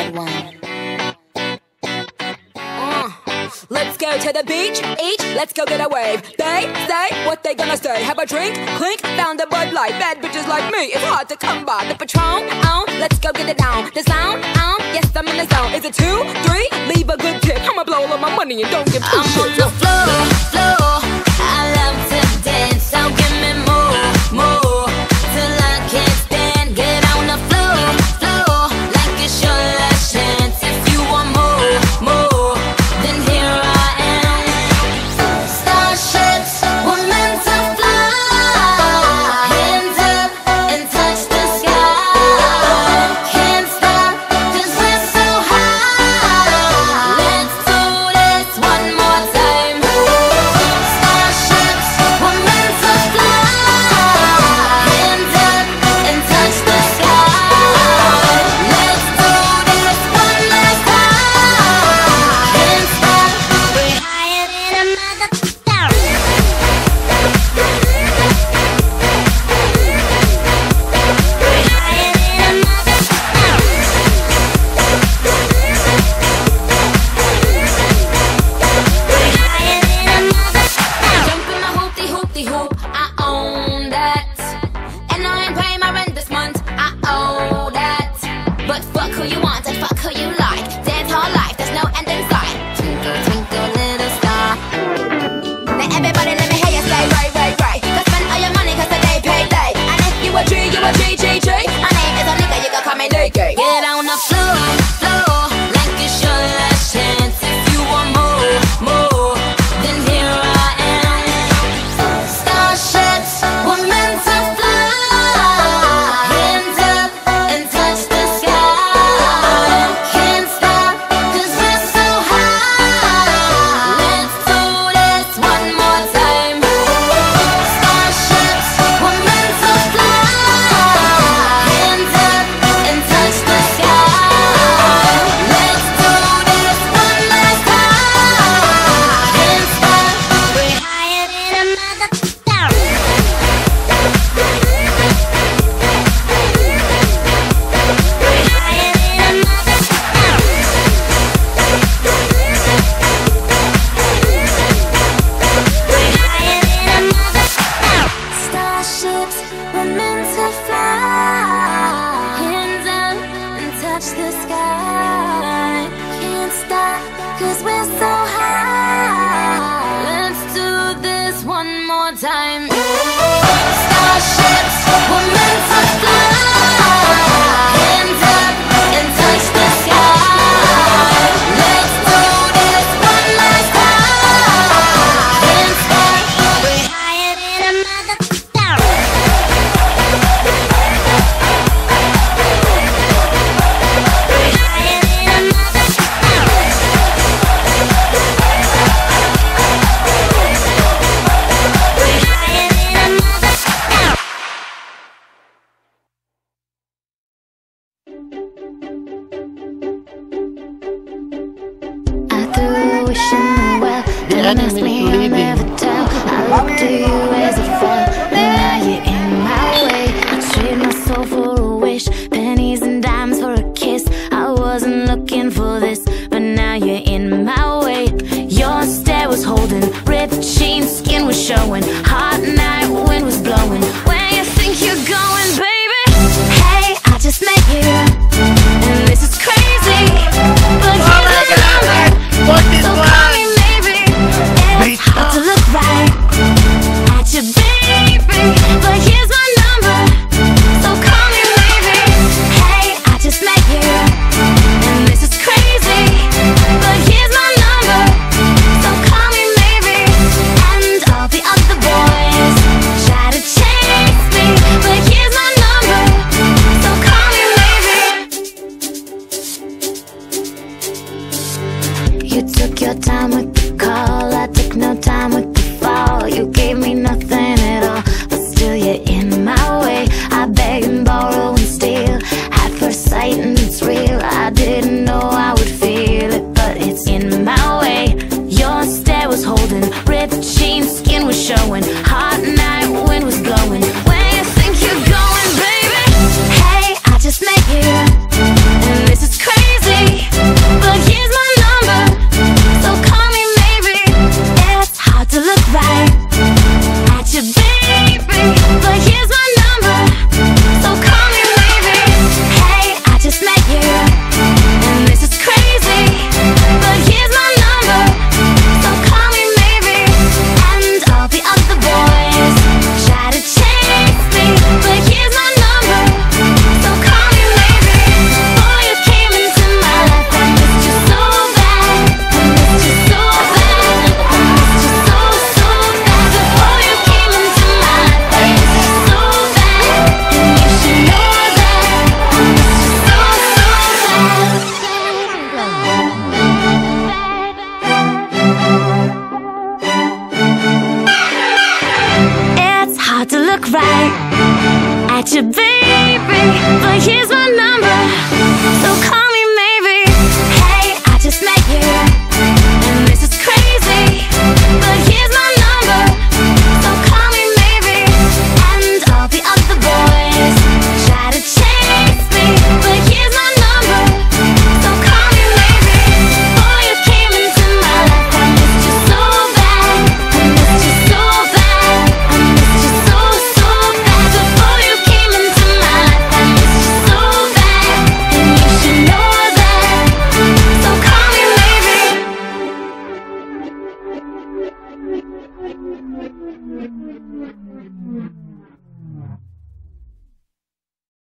Let's go to the beach, let's go get a wave. They say what they gonna say. Have a drink, clink, found a Bud Light. Bad bitches like me, it's hard to come by. The Patron, let's go get it down. The sound, yes I'm in the zone. Is it 2, 3? Leave a good tip. I'ma blow all my money and don't give two shits. I'm on the floor, I love to dance. So give me more, till I can't stand. Get on the floor, like it's your last chance. If you want more, then here I am. Starships were meant to fly. Hands up and touch the sky. Can't stop 'cause we're so high. Let's do this one more time. Starships were meant to fly. Hands up and touch the sky. Let's do this one last time. Can't stop. We're higher than a motherfucker. We're higher than a motherfucker. We're higher than a motherfucker. Jump in my hoopty-hoop, I own that. And I ain't paying my rent this month, I owe that. But fuck who you want and fuck who you like. Dance all life, there's no end in sight. Twinkle, twinkle, little star. Now everybody let me hear you say right. Go spend all your money 'cause today payday. And if you a G, you a G. My name is a nigga, you can call me Nicky. Get on the floor, like it's your last chance. If you want more, then here I am. Starships were meant to fly. Hands up and touch the sky. Can't stop 'cause we're so high. Let's do this one more time. Starships were meant to fly. Hands up and touch the sky. Let's do this one last time. Can't stop. We're higher than a motherfucker. We're higher than a motherfucker. We're higher than a motherfucker. Starships were meant to fly. Hands up and touch the sky. Can't stop 'cause we're so high. Let's do this one more time. Starships were meant to fly. Hands up and touch the sky. Let's do this one last time. Can't stop. We're higher than a motherfucker. We're higher than a motherfucker. We're higher than a motherfucker. I threw a wish in the well. Don't ask me, I'll never tell. I looked to you as it fell, and now you're in my way. I trade my soul for a wish, pennies and dimes for a kiss. I wasn't looking for this, but now you're in my way. Your stare was holding, ripped jeans, skin was showing. Hot night, wind was blowing. Where you think you're going, baby? Hey, I just met you, and this is crazy, but here's the number. So call me maybe. It's hard to look right at you, baby, but here's my number. So call me but here's my number.